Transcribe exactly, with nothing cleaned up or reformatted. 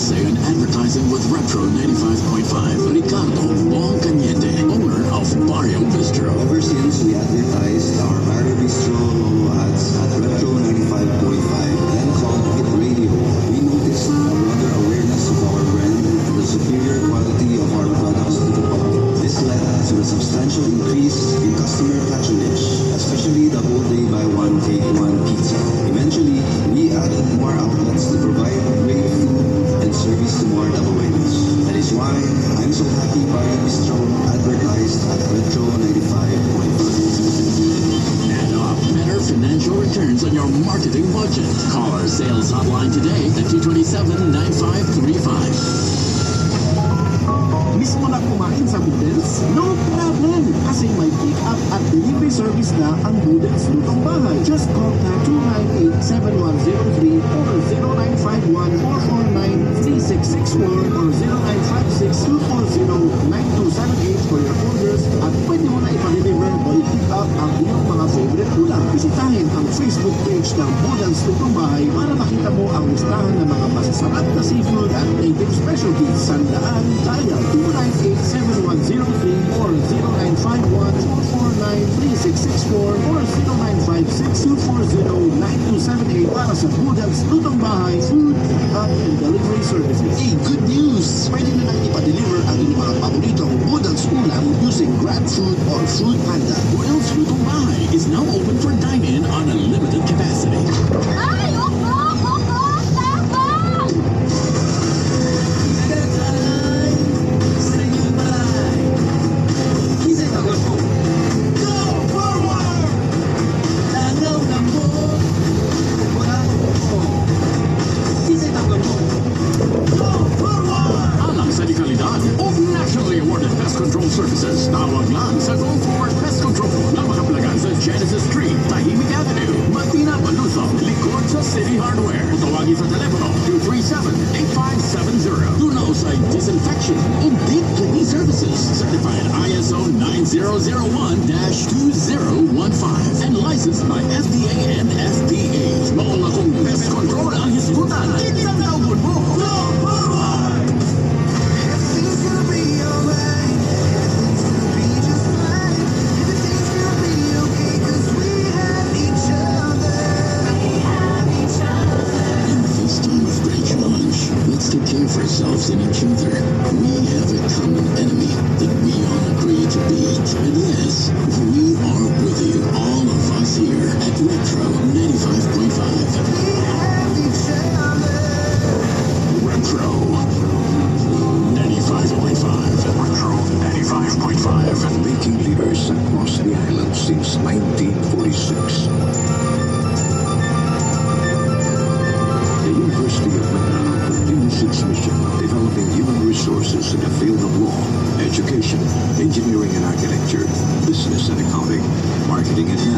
say in advertising with Retro ninety-five point five. Ricardo Bong Cañete, owner of Barrio Bistro. Ever since we advertised our Barrio Bistro logo ads at Retro ninety-five point five, then called Hit Radio, we noticed a broader awareness of our brand and the superior quality of our products to the public. This led to a substantial increase in customer patronage, especially the whole day buy one take one pizza. Eventually, we added more outlets to provide great food and service to more Dabaweños. That is why I'm so happy Barrio Bistro advertised at Retro ninety-five point five. And uh, better financial returns on your marketing budget. Call our sales hotline today at two two seven, nine five three five. Miss mo na kumain sa Budens? No problem! Kasi may pick-up at delivery service na ang Budens Lutong Bahay. Just contact two nine eight, seven one zero three or zero nine five one, four four nine, three six six four or zero nine five six, two four zero, nine two seven eight for your orders at pwede mo na ipa-deliver o i-pick up ang iyong mga favorite ulam. Bisitahin ang Facebook page ng Budens Lutong Bahay para makita mo ang listahan ng mga masasarap na seafood at native specialties. Sandaan, dial two nine eight, seven one zero three or zero nine five one, four four nine, three six six four or zero nine five six, two four zero, nine two seven eight para sa Budens Lutong Bahay Food, Pick-up and Delivery Services. Hey, good news! Pwede na lang ipa-deliver ang inyong mga paboritong Budens ulam using GrabFood or Food Panda. Budens Lutong Bahay is now open for dine-in on a limited capacity. Ay, opo! Opo! Tapos! Alang sa dekalidad of nationally awarded pest control services, tawag lang sa Go Forward Pest Control na makaplagan sa Genesis Street, Tahimik Avenue, Matina, Maluso, likod sa City Hardware. O tawagin sa telepono two three seven, eight five seven zero. Tunaw sa disinfection and deep cleaning services. Certified I S O nine zero zero one dash two zero one five and licensed by F D A and F P A. Maula kong pest control ang hisgutan. Hindi ang tawag mo. Go Forward! Everything's gonna be alright. Everything's gonna be just fine. Everything's gonna be okay 'cause we have each other. We have each other. In this time of great challenge, let's take care of ourselves and each other. We have a common enemy that we all agree to beat. And yes, we are with you, all of us here at Retro ninety-five point five. We have each other. Retro ninety-five point five. Retro ninety-five point five. Making leaders across the island since nineteen forty-six. The University of Mindanao continues its mission, developing human resources in the field of law, education, engineering and architecture, business and accounting, marketing and